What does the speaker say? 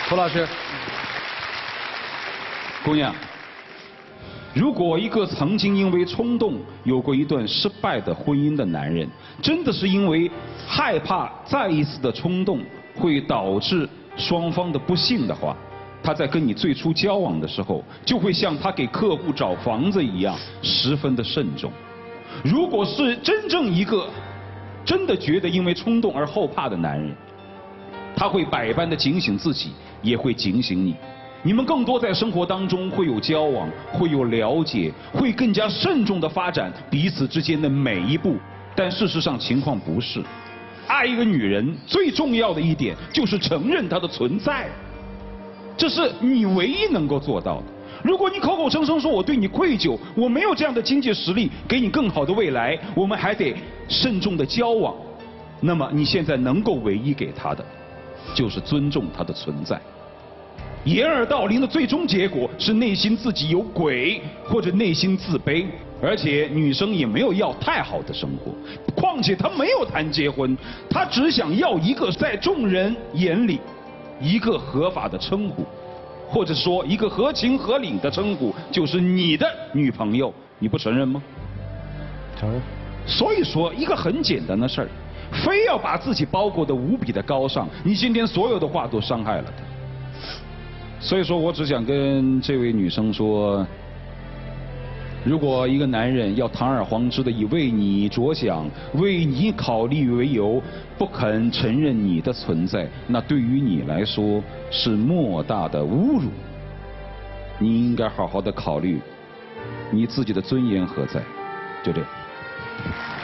涂老师， 姑娘，如果一个曾经因为冲动有过一段失败的婚姻的男人，真的是因为害怕再一次的冲动会导致双方的不幸的话，他在跟你最初交往的时候，就会像他给客户找房子一样，十分的慎重。如果是真正一个真的觉得因为冲动而后怕的男人，他会百般的警醒自己，也会警醒你。你们更多在生活当中会有交往，会有了解，会更加慎重的发展彼此之间的每一步。但事实上情况不是，爱一个女人最重要的一点就是承认她的存在，这是你唯一能够做到的。如果你口口声声说我对你愧疚，我没有这样的经济实力给你更好的未来，我们还得慎重的交往，那么你现在能够唯一给她的就是尊重她的存在。掩耳盗铃的最终结果是内心自己有鬼，或者内心自卑，而且女生也没有要太好的生活，况且她没有谈结婚，她只想要一个在众人眼里一个合法的称呼，或者说一个合情合理的称呼，就是你的女朋友，你不承认吗？ 承认。 所以说一个很简单的事儿，非要把自己包裹得无比的高尚，你今天所有的话都伤害了她。所以说我只想跟这位女生说，如果一个男人要堂而皇之的以为你着想、为你考虑为由，不肯承认你的存在，那对于你来说是莫大的侮辱。你应该好好的考虑你自己的尊严何在，就这样。